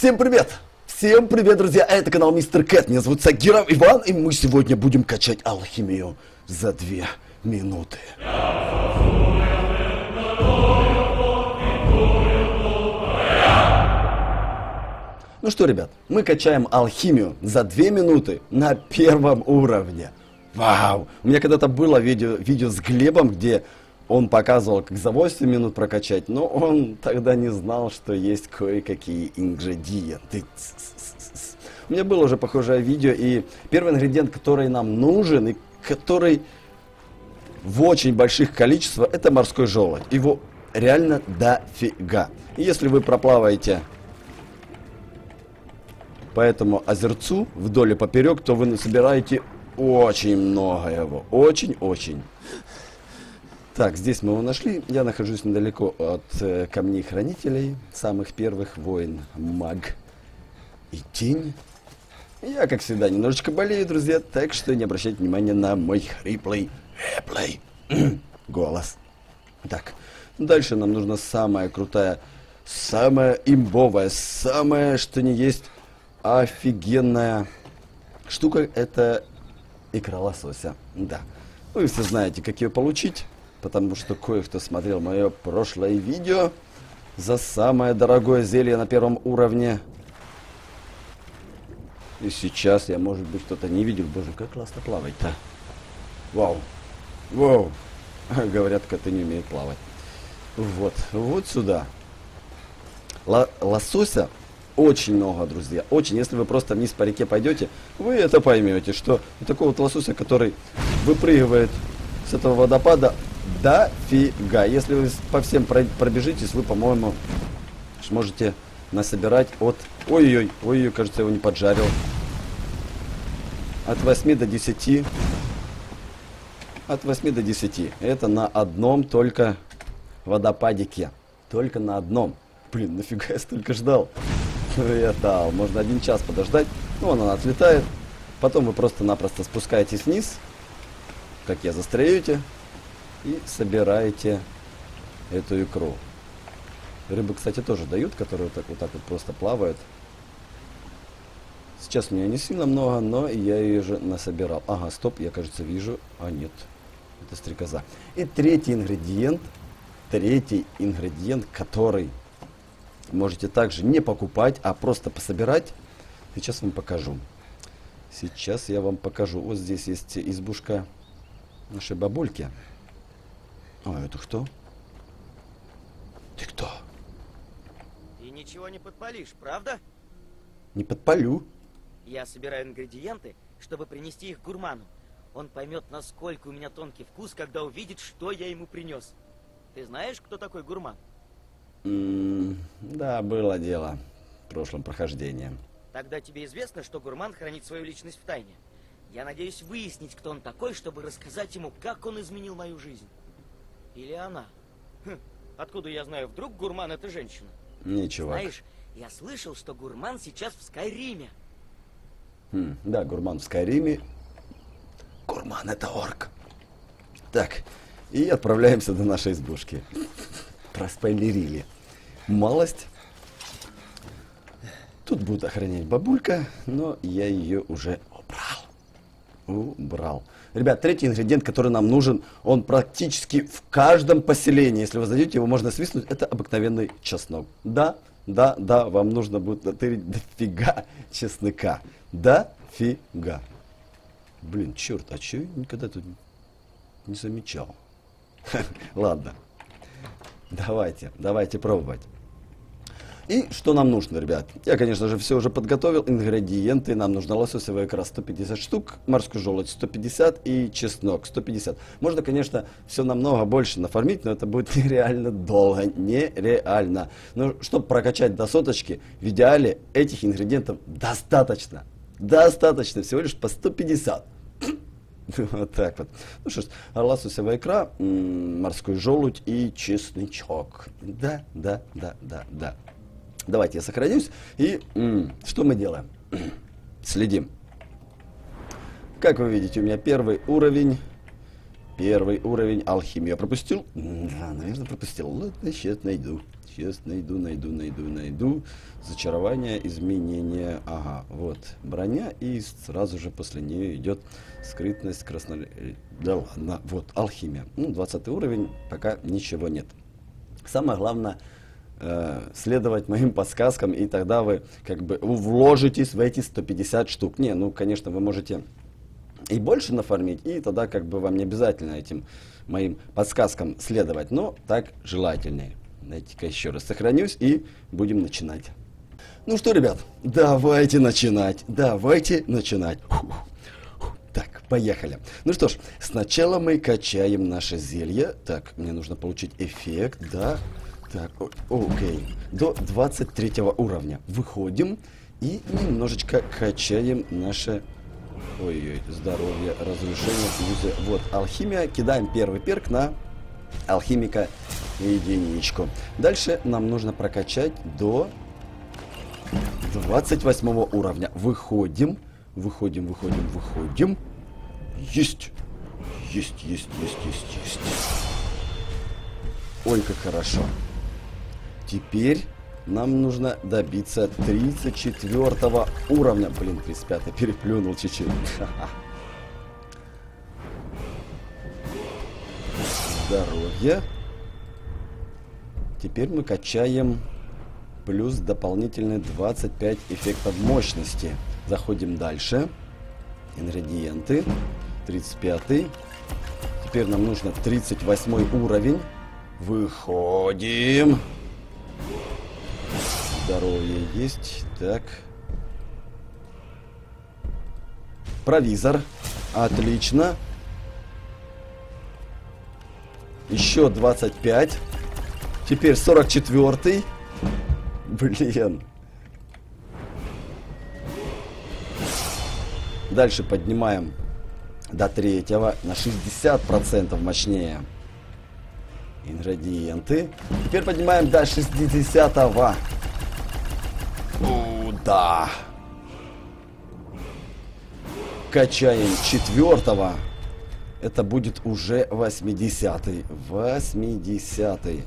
Всем привет! Всем привет, друзья! Это канал Мистер Кэт. Меня зовут Сагиров Иван, и мы сегодня будем качать алхимию за 2 минуты. Ну что, ребят, мы качаем алхимию за 2 минуты на 1 уровне. Вау! У меня когда-то было видео с Глебом, где он показывал, как за 8 минут прокачать, но он тогда не знал, что есть кое-какие ингредиенты. У меня было уже похожее видео, и первый ингредиент, который нам нужен, и который в очень больших количествах, это морской желудь. Его реально дофига. И если вы проплаваете по этому озерцу вдоль и поперек, то вы собираете очень много его. Очень-очень. Так, здесь мы его нашли. Я нахожусь недалеко от камней хранителей, самых первых воин, маг и тень. Я, как всегда, немножечко болею, друзья, так что не обращайте внимания на мой хриплый голос. Так, дальше нам нужна самая крутая, самая имбовая, самая, что ни есть, офигенная штука. Это икра лосося. Да, вы все знаете, как ее получить. Потому что кое-кто смотрел мое прошлое видео за самое дорогое зелье на 1 уровне. И сейчас я, может быть, кто-то не видел. Боже, как классно плавать-то. Вау. Вау. Говорят, коты не умеют плавать. Вот. Вот сюда. Лосося очень много, друзья. Очень. Если вы просто вниз по реке пойдете, вы это поймете, что такого вот лосося, который выпрыгивает с этого водопада, дофига. Если вы по всем пробежитесь, вы, по-моему, сможете насобирать от... Ой-ой-ой, ой-ой, кажется, я его не поджарил. От 8 до 10. От 8 до 10. Это на одном только водопадике. Только на одном. Блин, нафига я столько ждал? Я дал. Можно 1 час подождать. Ну, она отлетает. Потом вы просто-напросто спускаетесь вниз. Как я, застреете. И собираете эту икру. Рыбы, кстати, тоже дают, которые вот так вот просто плавают. Сейчас у меня не сильно много, но я ее же насобирал. Ага, стоп, я, кажется, вижу. А, нет. Это стрекоза. И третий ингредиент, который можете также не покупать, а просто пособирать. Сейчас вам покажу. Сейчас я вам покажу. Вот здесь есть избушка нашей бабульки. А это кто? Ты кто? Ты ничего не подпалишь, правда? Не подпалю. Я собираю ингредиенты, чтобы принести их гурману. Он поймет, насколько у меня тонкий вкус, когда увидит, что я ему принес. Ты знаешь, кто такой гурман? Да, было дело в прошлом прохождении. Тогда тебе известно, что гурман хранит свою личность в тайне. Я надеюсь выяснить, кто он такой, чтобы рассказать ему, как он изменил мою жизнь. Или она? Хм, откуда я знаю, вдруг гурман это женщина? Не, чувак. Знаешь, я слышал, что гурман сейчас в Скайриме. Да, гурман в Скайриме. Гурман это орк. Так, и отправляемся до нашей избушки. Проспойлерили. Малость. Тут будет охранять бабулька, но я ее уже убрал. Ребят, третий ингредиент, который нам нужен, он практически в каждом поселении. Если вы зайдете, его можно свистнуть. Это обыкновенный чеснок. Да, вам нужно будет натырить дофига чеснока. Дофига. Блин, черт, а че я никогда тут не замечал? Ладно. Давайте пробовать. И что нам нужно, ребят? Я, конечно же, все уже подготовил. Ингредиенты. Нам нужна лососевая икра 150 штук, морской желудь 150 и чеснок 150. Можно, конечно, все намного больше нафармить, но это будет нереально долго. Нереально. Но чтобы прокачать до соточки, в идеале этих ингредиентов достаточно. Достаточно. Всего лишь по 150. Вот так вот. Ну что ж, лососевая икра, морской желудь и чесночок. Да. Давайте я сохранюсь. И что мы делаем? Следим. Как вы видите, у меня 1 уровень. Первый уровень алхимия пропустил? Да, наверное, пропустил. Ладно, сейчас найду. Сейчас найду. Зачарование, изменения. Ага, вот. Броня, и сразу же после нее идет скрытность, Да ладно, вот, алхимия. 20 уровень, пока ничего нет. Самое главное, следовать моим подсказкам, и тогда вы как бы вложитесь в эти 150 штук. Не, ну, конечно, вы можете и больше нафармить, и тогда как бы вам не обязательно этим моим подсказкам следовать, но так желательнее. Дайте-ка еще раз сохранюсь, и будем начинать. Ну что, ребят, давайте начинать. Так, поехали. Ну что ж, сначала мы качаем наше зелье. Так, мне нужно получить эффект, да. Так, окей. До 23 уровня. Выходим и немножечко качаем наше... Ой-ой, здоровье, разрушение, фьюзия. Вот, алхимия. Кидаем первый перк на алхимика единичку. Дальше нам нужно прокачать до 28 уровня. Выходим. Есть. Ой, как хорошо. Теперь нам нужно добиться 34 уровня. Блин, 35 переплюнул чуть-чуть. Здоровье. Теперь мы качаем плюс дополнительные 25 эффектов мощности. Заходим дальше. Ингредиенты. 35. Теперь нам нужно 38 уровень. Выходим. Здоровье есть. Так. Провизор. Отлично. Еще 25. Теперь 44. Блин. Дальше поднимаем до 3-го на 60% мощнее. Ингредиенты. Теперь поднимаем до 60-го. Да. Качаем 4-го. Это будет уже 80-й. 80-й.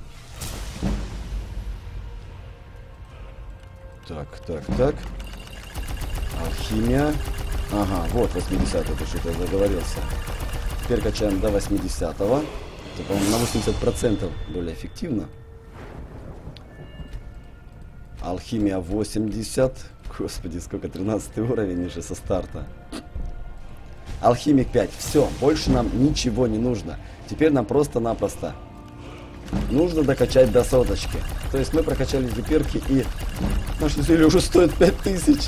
Так. Алхимия. Ага, вот 80-й, это что-то я заговорился. Теперь качаем до 80-го. Это, по-моему, на 80% более эффективно. Алхимия 80. Господи, сколько, 13 уровень уже со старта. Алхимик 5. Все, больше нам ничего не нужно. Теперь нам просто-напросто нужно докачать до соточки. То есть мы прокачали эти перки, и наши зелья уже стоят 5000.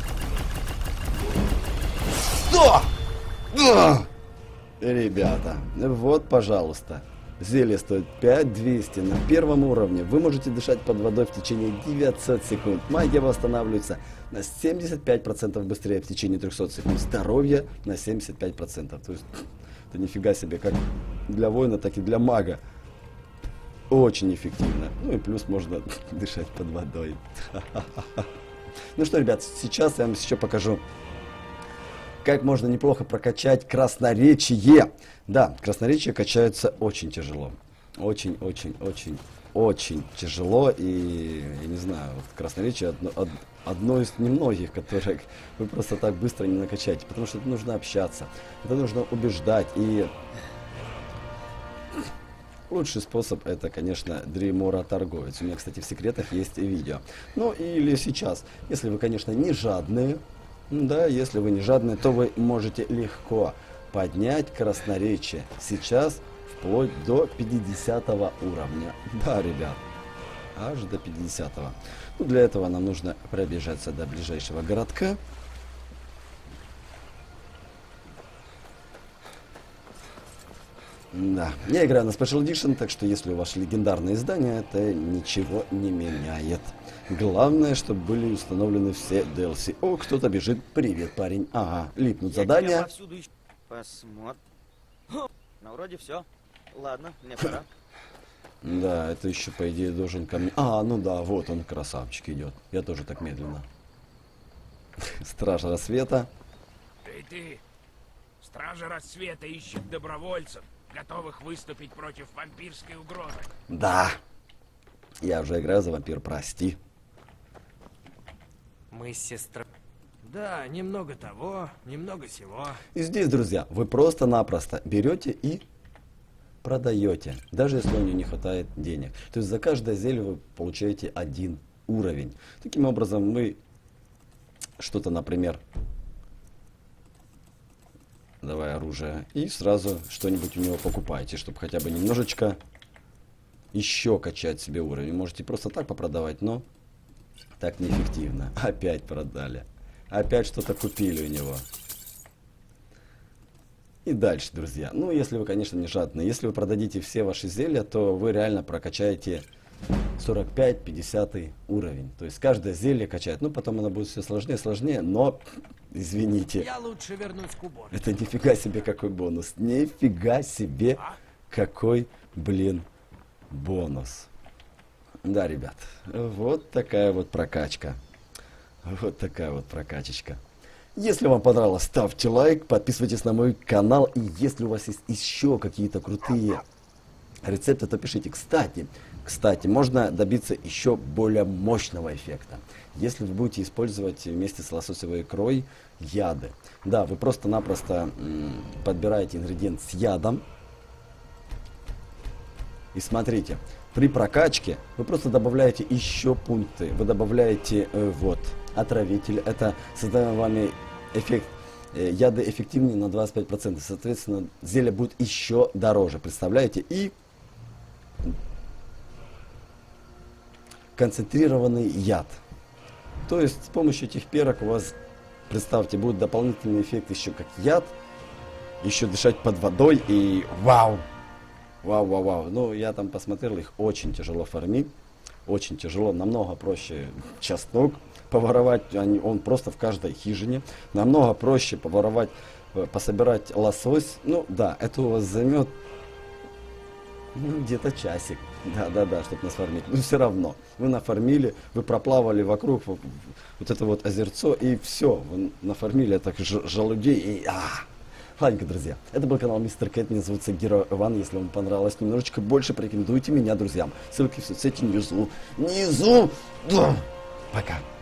Да! Ребята, вот, пожалуйста. Зелье стоит 5200 на первом уровне. Вы можете дышать под водой в течение 900 секунд. Магия восстанавливается на 75% быстрее в течение 300 секунд. Здоровье на 75%. То есть, это нифига себе, как для воина, так и для мага. Очень эффективно. Ну и плюс можно дышать под водой. Ну что, ребят, сейчас я вам еще покажу, как можно неплохо прокачать красноречие. Да, красноречие качается очень тяжело. Очень тяжело. И, я не знаю, вот красноречие одно из немногих, которых вы просто так быстро не накачаете. Потому что это нужно общаться, это нужно убеждать. И лучший способ — это, конечно, Дримора торговец. У меня, кстати, в секретах есть видео. Ну, или сейчас, если вы, конечно, не жадные. Да, если вы не жадные, то вы можете легко поднять красноречие. Сейчас вплоть до 50 уровня. Да, ребят, аж до 50-го. Ну, для этого нам нужно пробежаться до ближайшего городка. Да, я играю на Special Edition, так что если у вас легендарное издание, это ничего не меняет. Главное, чтобы были установлены все DLC. О, кто-то бежит. Привет, парень. Ага, липнут задания. Посмотрим. Ну, вроде все. Ладно, мне пора. Да, это еще, по идее, должен ко мне... А, ну да, вот он, красавчик, идет. Я тоже так медленно. Стража рассвета. Ты. Стража рассвета ищет добровольцев. готовых выступить против вампирской угрозы. Да. Я уже играю за вампир, прости. Мы с сестрой... Да, немного того, немного сего. И здесь, друзья, вы просто-напросто берете и продаете, даже если у нее не хватает денег. То есть за каждое зелье вы получаете 1 уровень. Таким образом, вы что-то, например, давай оружие, и сразу что-нибудь у него покупаете, чтобы хотя бы немножечко еще качать себе уровень. Можете просто так попродавать, но так неэффективно. Опять продали. Опять что-то купили у него. И дальше, друзья. Ну, если вы, конечно, не жадные. Если вы продадите все ваши зелья, то вы реально прокачаете 45-50 уровень. То есть каждое зелье качает. Ну, потом оно будет все сложнее, сложнее, но, извините. Я лучше вернусь к уборке. Это нифига себе какой бонус. Нифига себе какой, блин, бонус. Да, ребят, вот такая вот прокачка. Вот такая вот прокачечка. Если вам понравилось, ставьте лайк, подписывайтесь на мой канал. И если у вас есть еще какие-то крутые рецепты, то пишите. Кстати, можно добиться еще более мощного эффекта. Если вы будете использовать вместе с лососевой икрой яды. Да, вы просто-напросто подбираете ингредиент с ядом. И смотрите, при прокачке вы просто добавляете еще пункты. Вы добавляете вот отравитель. Это создаем вами эффект. Яды эффективнее на 25%. Соответственно, зелье будет еще дороже. Представляете? И концентрированный яд. То есть с помощью этих перок у вас, представьте, будет дополнительный эффект еще как яд. Еще дышать под водой и вау! Вау. Ну, я там посмотрел, их очень тяжело фармить. Очень тяжело, намного проще чеснок поворовать, он просто в каждой хижине. Намного проще поворовать, пособирать лосось. Ну да, это у вас займет где-то часик. Да, чтобы насфармить. Но все равно, вы нафармили, вы проплавали вокруг вот это вот озерцо, и все, вы нафармили это желудей, и Ладненько, друзья, это был канал Мистер Кэт, меня зовут Герой Иван. Если вам понравилось немножечко больше, порекомендуйте меня друзьям. Ссылки в соцсети внизу. Да. Пока.